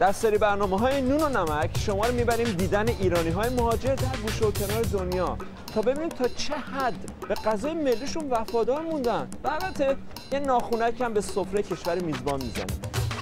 در سری برنامه‌های نون و نمک شما رو میبریم دیدن ایرانی‌های مهاجر در گوشه و کنار دنیا تا ببینیم تا چه حد به غذای ملیشون وفادار موندن و البته یه ناخونک هم به سفره کشور میزبان میزنیم.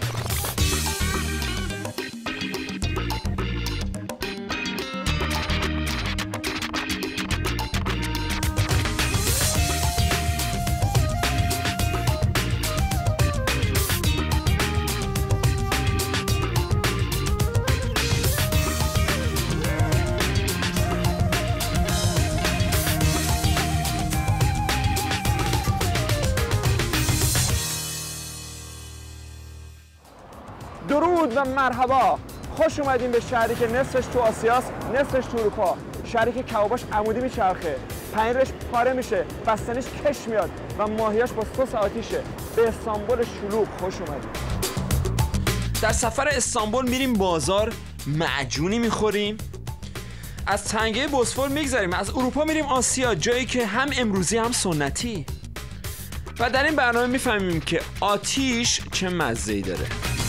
درود و مرحبا، خوش اومدین به شهری که نصفش تو آسیاست نصفش تو اروپا، شهری که کباباش عمودی میچرخه، پنیرش پاره میشه، بستنیش کش میاد و ماهیاش با سس آتیشه. به استانبول شلوغ خوش اومدین. در سفر استانبول میریم بازار، معجونی میخوریم، از تنگه بوسفور میگذریم، از اروپا میریم آسیا، جایی که هم امروزی هم سنتی. و در این برنامه میفهمیم که آتیش چه مزه‌ای داره.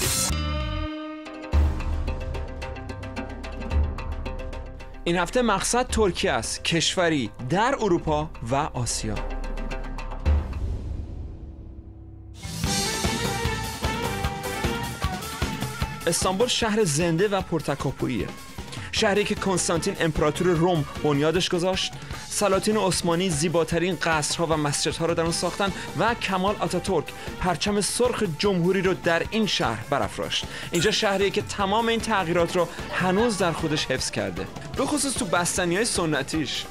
این هفته مقصد ترکیه است، کشوری در اروپا و آسیا. استانبول شهر زنده و پرتکاپوییه، شهری که کنستانتین امپراتور روم بنیادش گذاشت، سلاطین عثمانی زیباترین قصرها و مسجدها رو در اون ساختن و کمال آتاتورک پرچم سرخ جمهوری رو در این شهر برافراشت. اینجا شهریه که تمام این تغییرات رو هنوز در خودش حفظ کرده، به خصوص تو بستنی‌های سنتیش.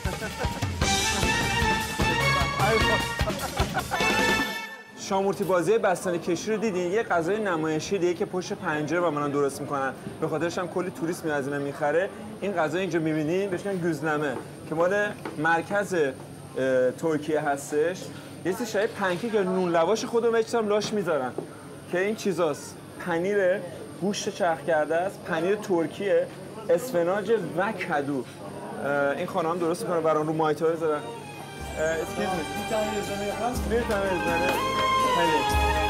شامورتی بازی بستنی کشی رو دیدین؟ یه غذای نمایشی دیگه که پشت پنجره با من درست میکنن، به خاطرش هم کلی توریست میاد از اینا میخره. این غذا اینجا میبینین بهش میگن گوزنمه که مال مرکز ترکیه هستش. یه چیز شبیه پنکیک یا نون لواش خودمون بهش لاش میذارن که این چیزاست. پنیر گوشت چرخ کرده است، پنیر ترکیه، اسفناج و کدو. این خانم درست میکنه برام رو مایتا بذارن. Excuse me. Bir tane ezmeme yapar mısın? Bir tane ezmeme. Hani.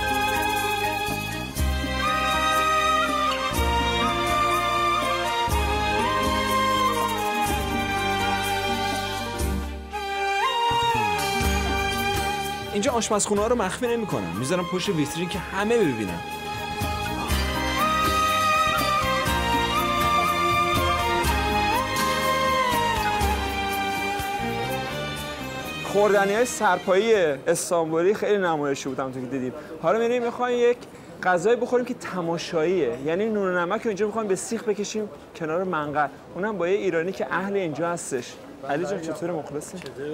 اینجا آشپزخونه ها رو مخفی نمی‌کنن، میذارن پشت ویترین که همه ببینن. خوردنی‌های سرپایی استانبولی خیلی نمایشی بود همونطور که دیدیم. حالا می‌ریم می‌خوایم یک غذایی بخوریم که تماشاییه، یعنی نون و نمک رو اینجا می‌خوایم به سیخ بکشیم کنار منقل، اونم با یه ایرانی که اهل اینجا هستش. علی جان چطوره مخلصی؟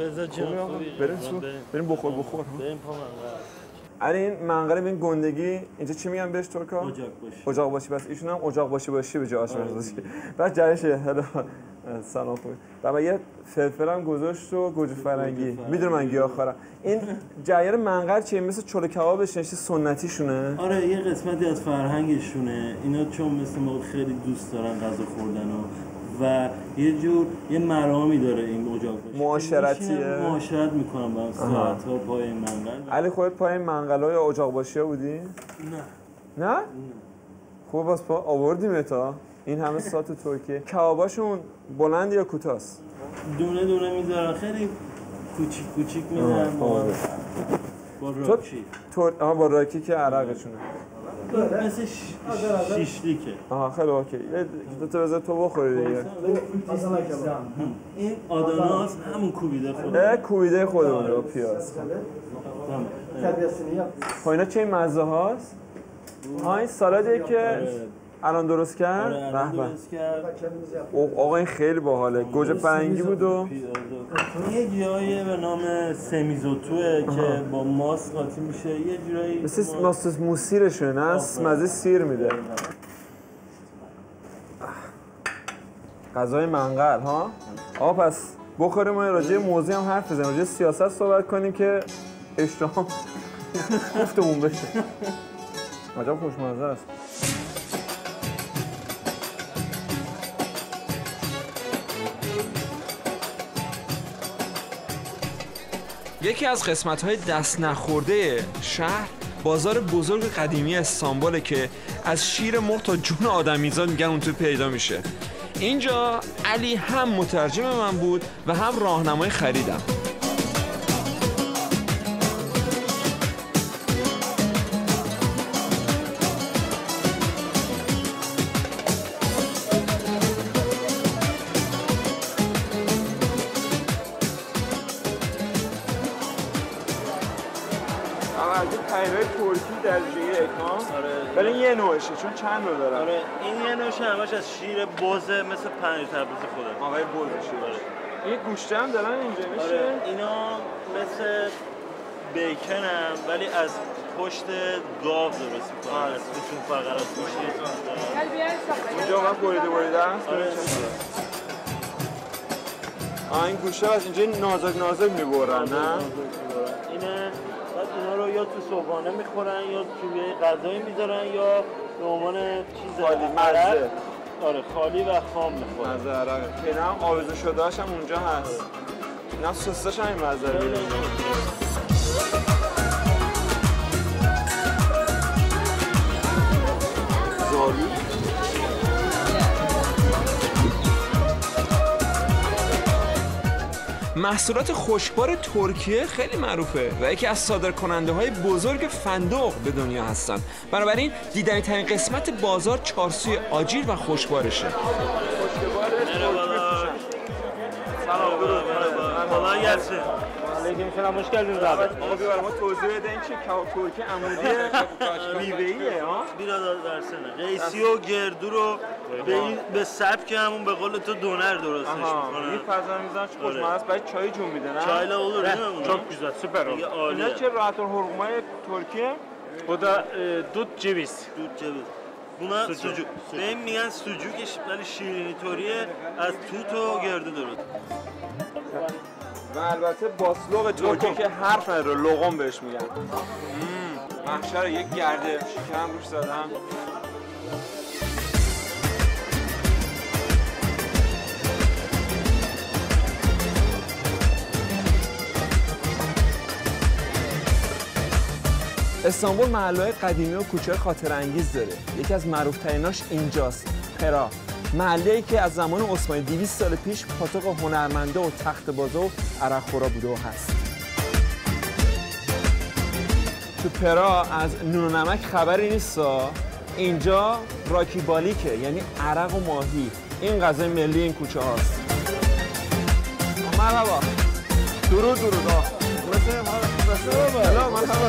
بریم بخور. بریم پا منقل. علی این منقل به این گندگی اینجا چی میگن بهش ترکا؟ اجاق باشی. بس ایشون هم اجاق باشی به جای آشپزی. بعد جایشه هلا سلام خوبی. بعد یه فلفل هم گذاشت و گوجه فرنگی. میدونم من گیاهخوارم. این جیر منقل چیه؟ مثل چلو کبابش نشه سنتیشونه؟ آره یه قسمتی از فرهنگشونه. اینا چون مثل ما خیلی دوست دارن غذا خوردن و یه جور یه مرامی داره این اجاق باشی. معاشرتیه. معاشرت میکنم با ساعت‌ها پای این منقل. علی خودت پای این منقل‌ها یا اجاق باشی بودی؟ نه؟ خوب باز پا آوردیم تا این همه ساعت تو ترکیه. کباباشون بلند یا کوتاست؟ دونه دونه میذارن، خیلی کوچیک میذارن با راکی. با راکی که عرقشونه. مثل شیشلیکه. خیلی اوکی. دو تا بذار تو بخوری دیگه. این آداناس همون کوبیده خودمونه با پیاز. اینا چه مزه هاست؟ این سالادیه که الان درست کرد؟ آقا این خیلی باحاله. گوجه فرنگی بود و یه جایی به نام سمیزوتوه که با ماست قاطی میشه، یه جورایی مثل ماست موسیرشونه، نه مزه سیر میده. غذای منقل ها؟ آقا پس بخوریم و راجع موضوعی هم حرف بزنیم، راجع سیاست صحبت کنیم که اشتهام گفتمون بشه. عجب خوشمزه است. یکی از قسمت‌های دست نخورده شهر بازار بزرگ قدیمی استانبوله که از شیر مرغ تا جون آدمیزاد میگن اون تو پیدا میشه. اینجا علی هم مترجم من بود و هم راهنمای خریدم. پنیرهای ترکی درجه یک ها؟ آره. ولی یه نوعشه چون چند رو داره؟ آره این یه نوعشه همش از شیر بزه مثل پنیر تبریز خودم. آقای بز شیر. آره. این گوشته هم دارن اینجا میشه؟ آره اینا مثل بیکن هم ولی از پشت گاو درست میکنن. از توشون فقط از گوشی اینجا من بریده هست؟ آره. این گوشته از اینجا نازک میبرن نه؟ اینه بعد اینا رو یا تو صبحانه میخورن یا توی غذایی میذارن یا به عنوان چیز خالی مزه. آره خالی و خام میخورن. مزه عرقه. اینا هم آویزون شده‌اش هم اونجا هست. اینا سسش هم این مزه رو میده. زالو محصولات خوشبار ترکیه خیلی معروفه و یکی از صادرکننده‌های بزرگ فندق به دنیا هستن. بنابراین دیدنی ترین قسمت بازار چارسوی آجیل و خوشبارشه. سلام خدا یارسه. علیکم سلام مشکل دارید. آقا ببر ما توضیح بده این چه کباب ترکی عمودی میوه‌ایه ها؟ برادر درسنه. قیسی و گردو رو به سبک همون به قول تو دونر درستش می‌کنن. این فضا میزان چه خوشمزه است برای چای جون میده نه؟ Çayla olur değil mi bunu? Çok güzel, süper oldu. اینا چه rahat hurmay Türkiye? Bu da dut ceviz. Dut ceviz. Buna sucuk. Benim میگن sucuk ولی شیرینی طوریه از توت و گردو درست. و البته باسلوق ترکی که حرف نداره لقم بهش میگن. محشر یک گرده شکم روش زدم. استانبول محله‌های قدیمی و کوچه‌های خاطرانگیز داره. یکی از معروف‌تریناش اینجاست، پرا. محله‌ای که از زمان عثمانی 200 سال پیش پاتوق هنرمنده و تخت‌بازا و عرق‌خورا بوده و هست. تو پرا از نون و نمک خبری نیستا. اینجا راکی بالیکه، یعنی عرق و ماهی. این غذای ملی این کوچه هاست. مرحبا. درود. هلا مرحبا.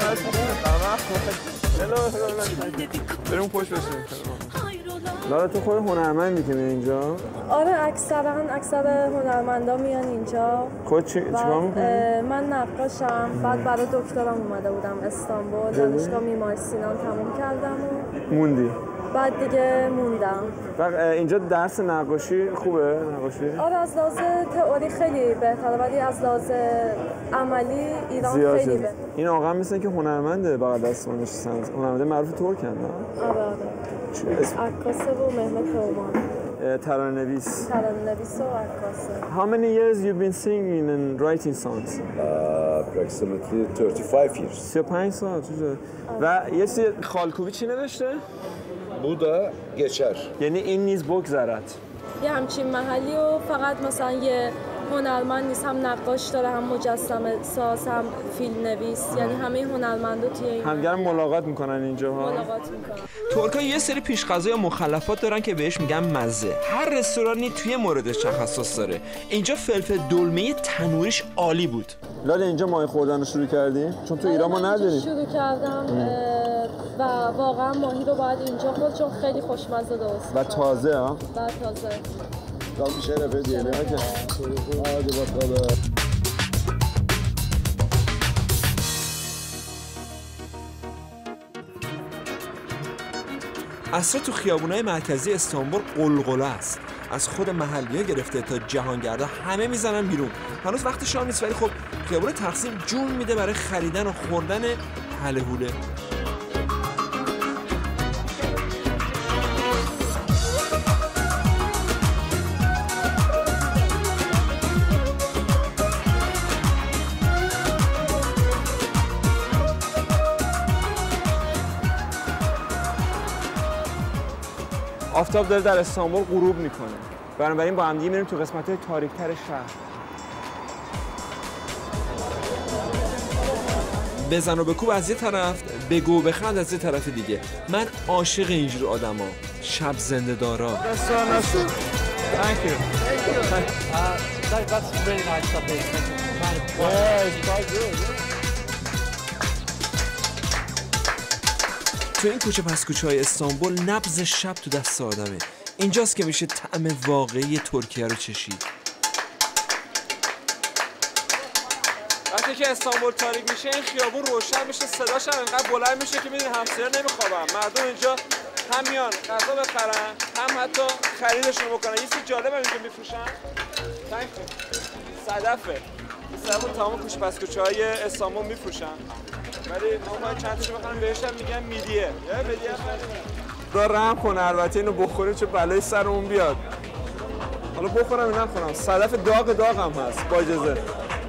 بریم پشت بشیم. لالا تو خود هنرمندی که میای اینجا؟ آره اکثر هنرمندا میان اینجا. خود چیکار می‌کنی؟ من نقاشم. بعد برای دکترام اومده بودم استانبول. دانشگاه معماری سینان تموم کردم و موندی؟ بعد دیگه موندم. اینجا درس نقاشی خوبه؟ نقاشی؟ آره از لحاظ تئوری خیلی بهتره ولی از لحاظ عملی ایران زیاد خیلی بهتره. این آقا هم مثل که هنرمنده بغل دست من نشستن. هنرمنده معروف ترکن نه؟ آره. اسم عکاسه و مهمت تومان. ترانه‌نویس. ترانه‌نویس و عکاسه. How many years you've been singing and writing songs? Approximately 35 years. 35 سال. و یه چیز خالکوبی چی نوشته؟ Bu da geçer. یعنی این نیز بگذرد. یه همچین محلی و فقط مثلا یه هنرمند نیست، هم نقاش داره، هم مجسمه ساز، هم فیلم نویس، یعنی همه هنرمندا توی این همدیگر ملاقات میکنن اینجا ها. ملاقات میکنن. ترک‌ها یه سری پیش‌غذا یا مخلفات دارن که بهش میگن مزه. هر رستورانی توی موردش تخصص داره. اینجا فلفل دلمه تنوریش عالی بود. لاله اینجا ماهی خوردن رو شروع کردی؟ چون تو ایران ما نداریم. شروع کردم و واقعا ماهی رو باید اینجا خورد چون خیلی خوشمزه درست و تازه ها. و تازه. Tam bir şeref hediyelim. Hadi bakalım. عصر تو خیابونای مرکزی استانبول قلقله است. از خود محلی‌ها گرفته تا جهانگردا همه میزنن بیرون. هنوز وقت شام نیست ولی خب خیابون تقسیم جون میده برای خریدن و خوردن هله هوله. آفتاب داره در استانبول غروب میکنه. بنابراین با هم دیگه میریم تو قسمت‌های تاریک‌تر شهر. بزن و بکوب از یه طرف، بگو و بخند از یه طرف دیگه. من عاشق اینجور آدما، شب زنده دارا. Thank you. That's very nice of it. تو این کوچه پس کوچه های استانبول نبض شب تو دست آدمه. اینجاست که میشه طعم واقعی ترکیه رو چشید. وقتی که استانبول تاریک میشه این خیابون روشن میشه، صداش هم انقدر بلند میشه که میدونی همسایه‌ها نمیخوابن. مردم اینجا هم میان غذا بخرن، هم حتی خریدشون بکنن. یه چیز جالب اینجا میفروشن. صدفه. صدف تمام کوچه پس کوچه های استانبول میفروشن. ولی ما باید چند تاشو بخریم، بهش هم میگن میدیه. رحم کنه البته اینو بخوریم چه بلایی سرمون بیاد. حالا بخورم یا نخورم؟ صدف داغ هم هست با اجازه.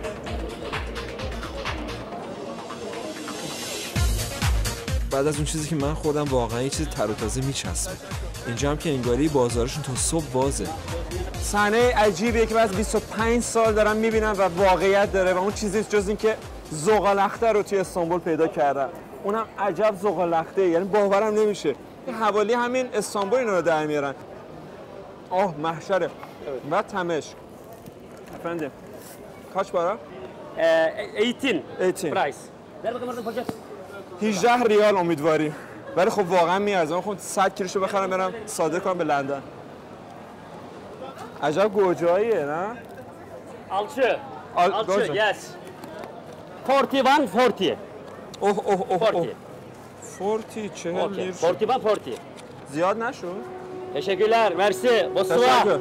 بعد از اون چیزی که من خودم واقعا یه چیز تر و تازه میچسبه. اینجا هم که انگاری بازارشون تا صبح بازه. صحنه عجیبیه که بعد 25 سال دارم میبینم و واقعیت داره و اون چیزی جز این که زغال‌اخته رو توی استانبول پیدا کردم. اونم عجب زغال‌اخته، یعنی باورم نمیشه. حوالی همین استانبول اینا رو در میارن. محشره. و تمشک. Efendim. Kaç para? 18 price. 18 ریال امیدواری. ولی خب واقعا میارزه. من خب 100 کیلوشو بخرم برم صادر کنم به لندن. عجب گوجاییه نه؟ Alçı. Alçı, yes. 41 40. 40 40 لیر شد. 41 40. زیاد نشد؟ Teşekkürler. Merci. Bonsoir. تشکر.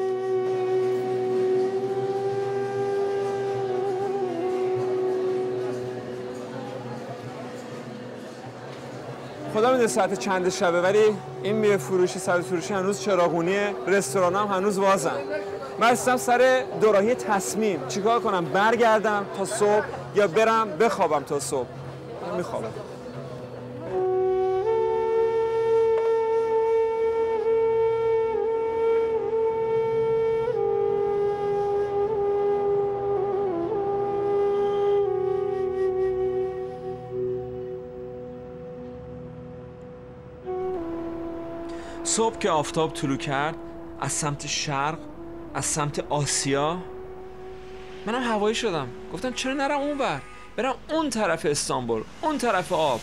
خدا میدونه ساعت چند شبه ولی این میوه فروشی سبزی فروشی هنوز چراغونیه، رستوران هم هنوز بازن. من رسیدم سر دوراهی تصمیم چیکار کنم، برگردم تا صبح یا برم بخوابم تا صبح. من میخوابم. صبح که آفتاب طلوع کرد از سمت شرق، از سمت آسیا، منم هوایی شدم. گفتم چرا نرم اونور، برم اون طرف استانبول، اون طرف آب.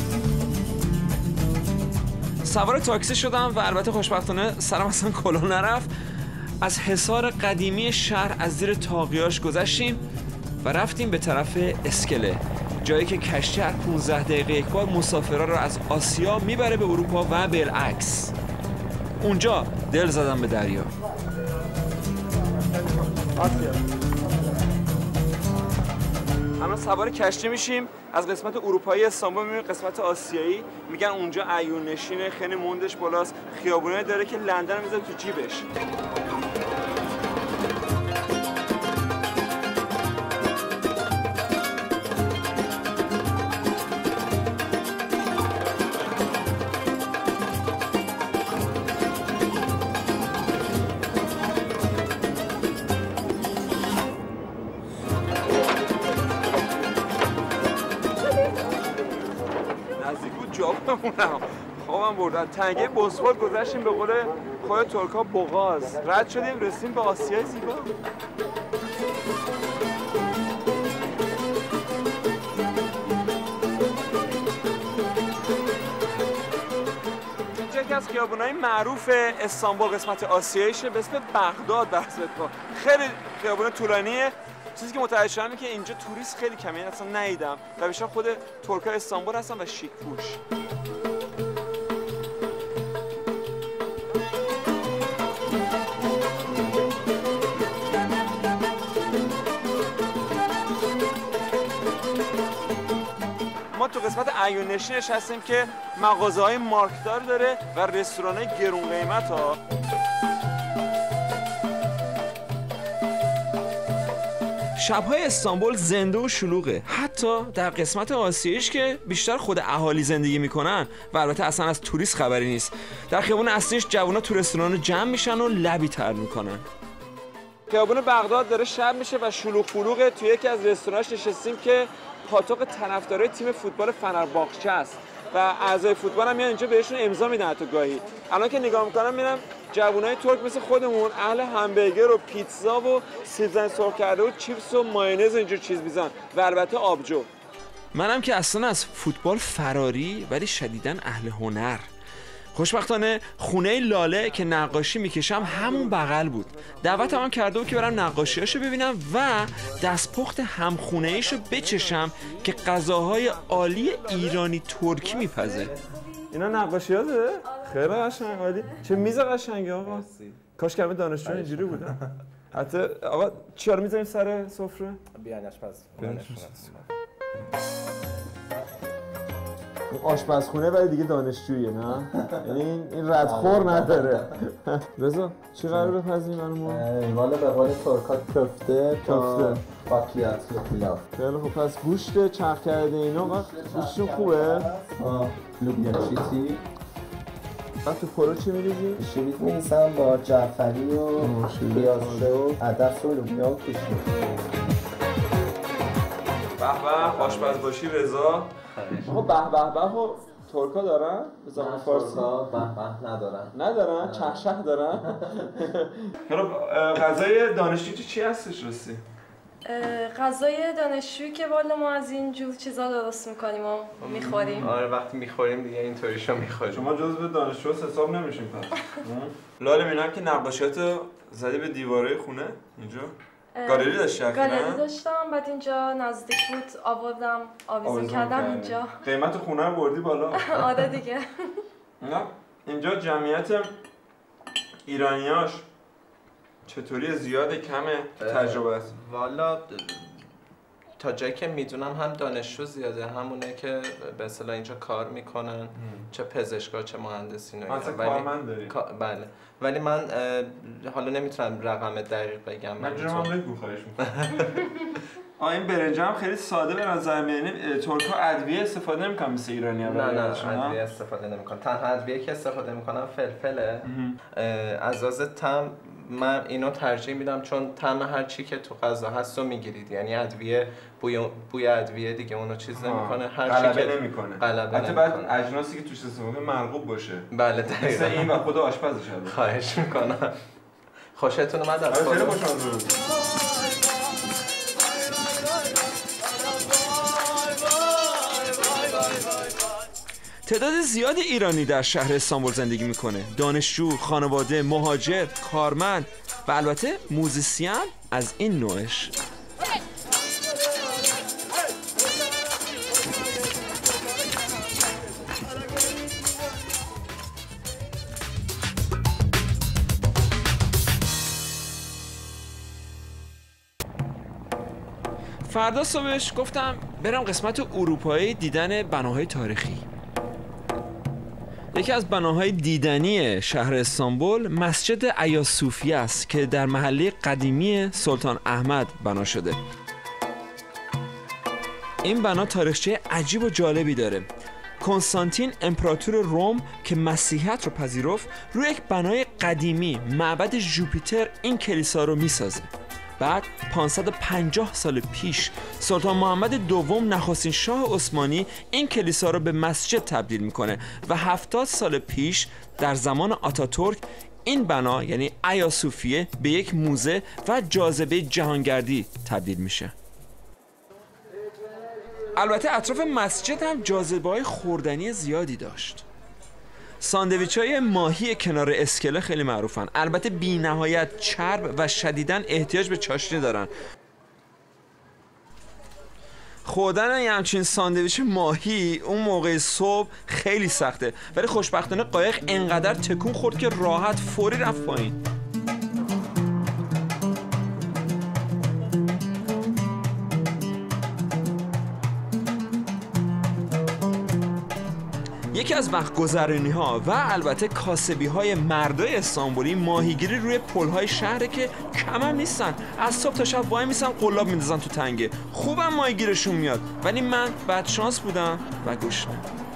سوار تاکسی شدم و البته خوشبختانه سرم اصلا کلاه نرفت. از حصار قدیمی شهر از زیر طاقیاش گذشتیم و رفتیم به طرف اسکله، جایی که کشتی هر 15 دقیقه یک بار مسافرها رو از آسیا میبره به اروپا و بالعکس. اونجا دل زدم به دریا. الان سوار کشتی میشیم از قسمت اروپایی استانبول میریم قسمت آسیایی. میگن اونجا عیون نشینه، خیلی موندش بالاست، خیابونایی داره که لندن رو میذاره تو جیبش. خوابم بردن. تنگه بوسفور گذشتیم، به قول خود ترکا بغاز رد شدیم، رسیدیم به آسیای زیبا. اینجا یکی از خیابونای معروف استانبول قسمت آسیاییشه به اسم بغداد برسپا. خیلی خیابون طولانیه. چیزی که متوجه شدم اینه که اینجا توریست خیلی کمه، این اصلا ندیدم و بیشتر خود ترکای استانبول هستن و شیک پوش. ما تو قسمت عیون نشینش هستیم که مغازه‌های مارکدار داره و رستوران‌های گرون قیمت ها. شب‌های استانبول زنده و شلوغه، حتی در قسمت آسیاییش که بیشتر خود اهالی زندگی میکنن و البته اصلا از توریست خبری نیست. در خیابون اصلیش جوونا تو رستوران جمع میشن و لبی تر میکنن. خیابون بغداد داره شب میشه و شلوغ پلوغه. توی یکی از رستوراناش نشستیم که پاتوق طرفدارای تیم فوتبال فنرباغچه است و اعضای فوتبال هم میان اینجا بهشون امضا میدن حتی گاهی. الان که نگاه میکنم میبینم جوونای ترک مثل خودمون اهل همبرگر و پیتزا و سیب زمینی سرخ کرده و چیپس و مایونز و اینجور چیز میزن و البته آبجو. منم که اصلا از فوتبال فراری ولی شدیداً اهل هنر. خوشبختانه خونه لاله که نقاشی میکشم همون بغل بود. دعوتم کرده بود که برم نقاشیاشو ببینم و دستپخت همخونه ایشو بچشم که غذاهای عالی ایرانی ترکی میپزه. اینا نقاشیاته؟ خیلی قشنگ، عالی. چه میز قشنگی آقا. کاش که همه دانشجو اینجوری بودن. حتی آقا چیا رو میذاریم سر سفره؟ بیاین آشپز. آشپزخونه ولی دیگه دانشجویه نه؟ یعنی این ردخور نداره. رضا چی قراره بپزیم الان؟ والا به قول ترکا کفته باکلیات پیلاف. خیلی خب پس گوشت چرخ کرده اینا گوشتشون خوبه؟ لوبیا چیتی. بعد تو پلو چی می‌ریزی؟ شویت می‌ریزم با جعفری و پیازه و عدس و لوبیا و کشمش. به به آشپز باشی رضا. آقا به و ترکا دارن؟ به زبان فارسی به ندارن؟ چهشه دارن؟ خیلی غذای دانشجویی تو چی هستش راستی؟ غذای دانشجویی که والا ما از این جور چیزا درست میکنیم و میخوریم. آره وقتی میخوریم دیگه اینطوریشو میخوریم. شما جزو دانشجو حساب نمیشین پس. لاله میبینم که نقاشیاتو زدی به دیواره خونه اینجا. گالری داشتی اخیراً؟ گالری داشتم، بعد اینجا نزدیک بود آوردم آویزون کردم اینجا. قیمت خونه رو بردی بالا. آره دیگه. نه اینجا جمعیت ایرانیاش چطوری؟ زیاده کمه؟ تجربه است. والا تا جایی که میدونم هم دانشجو زیاده، همونه که به اصطلاح اینجا کار میکنن، چه پزشکا چه مهندسی اینا. مثلا کارمند داری؟ بله. ولی من حالا نمیتونم رقم دقیق بگم. من جرم بگو خواهش میکنم. این برنج هم خیلی ساده به نظر میاد. ترک‌ها ادویه استفاده نمیکنن مثل ایرانی‌ها. نه ادویه استفاده نمیکنن. تنها ادویه که استفاده میکنم فلفله. از لحاظ طعم من اینو ترجیح میدم چون طعم هر چی که تو غذا هست رو میگیرید. یعنی ادویه بوی ادویه دیگه اونو چیز نمیکنه، هر چی که نمیکنه. حتی بعد اجناسی که توش استفاده مرغوب باشه. بله دقیقاً. مثل این و خود آشپزش هست. خواهش میکنم. خوشتون اومد از خیلی خوشم تعداد زیادی ایرانی در شهر استانبول زندگی میکنه. دانشجو، خانواده، مهاجر، کارمند و البته موزیسین از این نوعش. فردا صبحش گفتم برم قسمت اروپایی دیدن بناهای تاریخی. یکی از بناهای دیدنی شهر استانبول مسجد ایا صوفیه است که در محله قدیمی سلطان احمد بنا شده. این بنا تاریخچه عجیب و جالبی داره. کنستانتین امپراتور روم که مسیحیت رو پذیرفت روی یک بنای قدیمی معبد ژوپیتر این کلیسا رو میسازه. بعد 550 سال پیش سلطان محمد دوم نخستین شاه عثمانی این کلیسا رو به مسجد تبدیل میکنه و 70 سال پیش در زمان آتاتورک این بنا یعنی ایا صوفیه به یک موزه و جاذبه جهانگردی تبدیل میشه. البته اطراف مسجد هم جاذبه‌های خوردنی زیادی داشت. ساندویچ‌های ماهی کنار اسکله خیلی معروفن. البته بی‌نهایت چرب و شدیداً احتیاج به چاشنی دارن. خوردن یه همچین ساندویچ ماهی اون موقع صبح خیلی سخته، ولی خوشبختانه قایق انقدر تکون خورد که راحت فوری رفت پایین. یکی یکی از وقت گذرانی ها و البته کاسبی های مردای استانبولی ماهیگیری روی پل های شهره که کم هم نیستن. از صبح تا شب وای میسن قلاب میندازن تو تنگه. خوبم ماهیگیرشون میاد، ولی من بد شانس بودم و گشنه.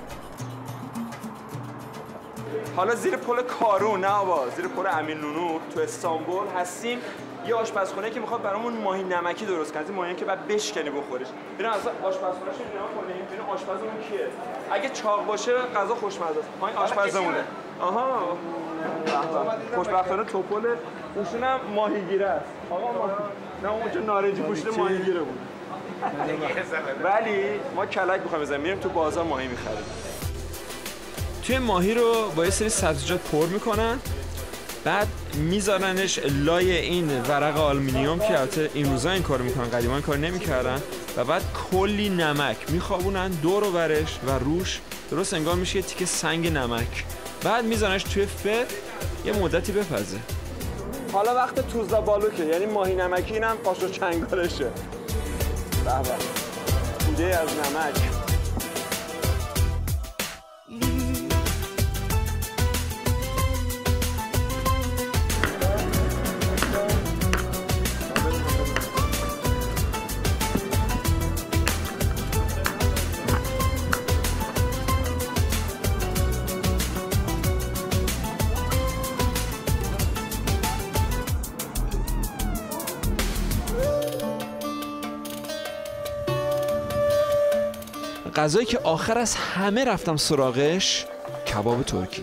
حالا زیر پل کارون، نه بابا، زیر پل امیرنونور تو استانبول هستیم. یه آشپزخونه که میخواد برامون ماهی نمکی درست کنه. این ماهی که بعد بشکنی بخوریش. ببین اصلا آشپزخونه‌اش رو نگاه کنیم. ببین آشپزمون کیه؟ اگه چاق باشه غذا خوشمزه است. ما این آشپزمونه. آها. خوشبختانه توپل اونشون هم ماهیگیره است. آقا ما نه اونجا نارنجی پوشیده ماهیگیره بود. ولی ما کلک می‌خوایم بزنیم. میریم تو بازار ماهی می‌خریم. توی ماهی رو با یه سری سبزیجات پر میکنن، بعد میذارنش لای این ورق آلومینیوم که البته این روزا این کارو میکنن، قدیما این کار نمیکردن، و بعد کلی نمک میخوابونن دور و برش و روش درست انگار میشه یه تیکه سنگ نمک. بعد میذارنش توی فر یه مدتی بپزه. حالا وقت توزا بالوکه، یعنی ماهی نمکی، اینم قاش و چنگالشه. به به. ایده از نمک. غذایی که آخر از همه رفتم سراغش کباب ترکی.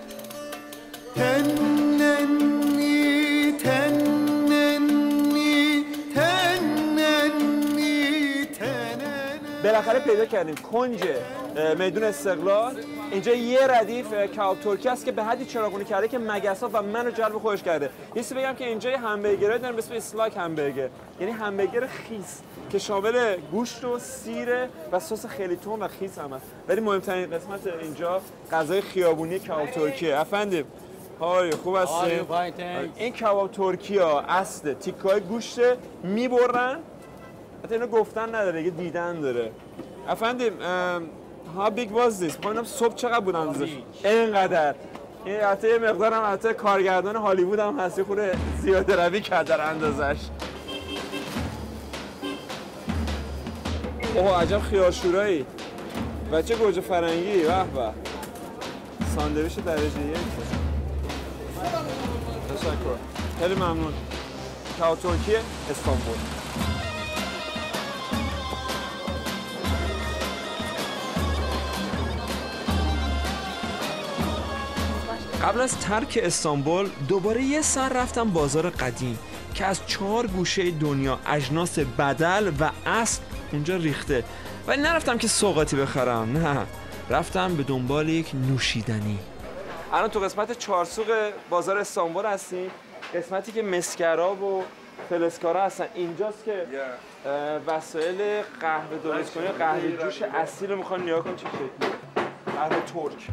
بالاخره پیدا کردیم کنج میدون استقلال. اینجا یه ردیف کباب ترکی است که به حدی چراغونی کرده که مگس‌ها و منو جلب خودش کرده. یه چیزی بگم که اینجا یه همبرگرای دارن به اسم اسلاک همبرگر، یعنی همبرگر خیس که شامل گوشت و سیر و سس خیلی تند و خیس هم هست. ولی مهمترین قسمت اینجا غذای خیابونی کباب ترکیه. افندیم خوب هستیم. این کباب ترکی ها اصل تیکای گوشت میبرن، حتی اینو گفتن نداره، یه دیدن داره. افندیم ها بیگ واز دیس، میخوام صبح چقدر بود اندازش؟ اینقدر. این حتی یه مقدارم حتی کارگردان هالیوود هم هستی خوره زیاده روی کرد در اندازش. اوه عجب خیارشورایی، بچه گوجه فرنگی. به به، ساندویچ درجه 1. تشکر، خیلی ممنون. کباب ترکی استانبول. قبل از ترک استانبول دوباره یه سر رفتم بازار قدیم که از 4 گوشه دنیا اجناس بدل و اصل اونجا ریخته، ولی نرفتم که سوغاتی بخرم، نه، رفتم به دنبال یک نوشیدنی. الان تو قسمت چارسوق بازار استانبول هستیم، قسمتی که مسکراب و فلسکارا هستن. اینجاست که وسایل قهوه درست کنی، قهوه جوش اصیل رو میخوان نگاه کن چه شکلی. قهوه ترک.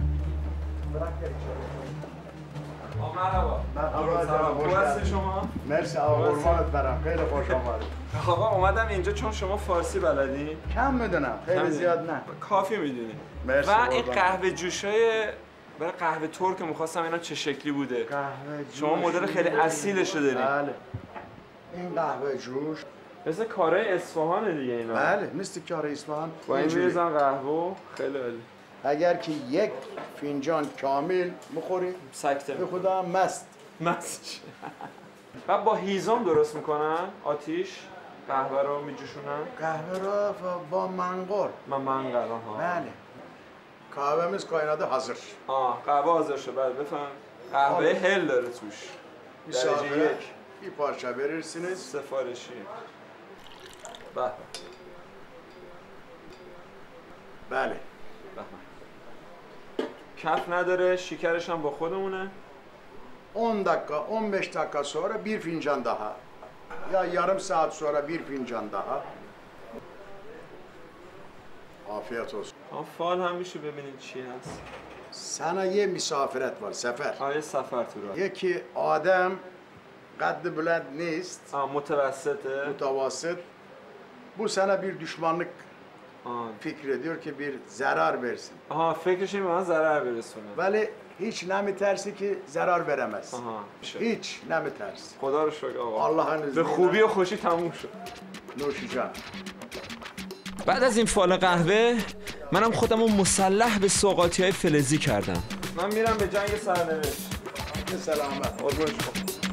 مرحبا. خوب هستی شما؟ مرسی آقا، قربانت برم، خیلی خوش آمدید. آقا اومدم اینجا چون شما فارسی بلدی؟ کم میدونم، خیلی زیاد نه. کافی میدونی. مرسی. و این قهوه جوشای برای قهوه ترک می‌خواستم اینا چه شکلی بوده. قهوه جوش شما مدل خیلی اصیلش رو دارین. بله. این قهوه جوش مثل کارهای اصفهان دیگه اینا. بله، مثل کار اصفهان. با این میریزن قهوه خیلی عالی. اگر که یک فنجان کامل بخوری سکته به خدا مست. مست. و با هیزم درست میکنن، آتیش قهوه رو میجوشونن. قهوه رو با منقار. منقار ها. بله. قهوه میز کائنات حاضر. قهوه حاضر شد. بعد بفهم قهوه هل داره توش. درجه 1. این پارچه بریسینید. سفارشی. به. بله. کف نداره، شکرش هم با خودمونه. 10 dakika, 15 dakika sonra bir fincan daha. Ya yarım saat sonra bir fincan daha. Afiyet olsun. فال هم میشه ببینید چی هست. Sana ye misafiret var, sefer. آره سفر تو را. یکی آدم قد بلند نیست. متوسطه. متوسط. Bu sana bir düşmanlık فکر ediyor که bir zarar versin. فکرش این به من ضرر برسونه. ولی hiç نمیترسی که zarar veremez. hiç نمیترسی. خدا رو شکر آقا. Allah'ın به izniyle. خوبی و خوشی تموم شد. نوش جان. بعد از این فال قهوه منم خودمو مسلح به سوغاتی‌های فلزی کردم. من میرم به جنگ سرنوشت. سلامت. قربونش.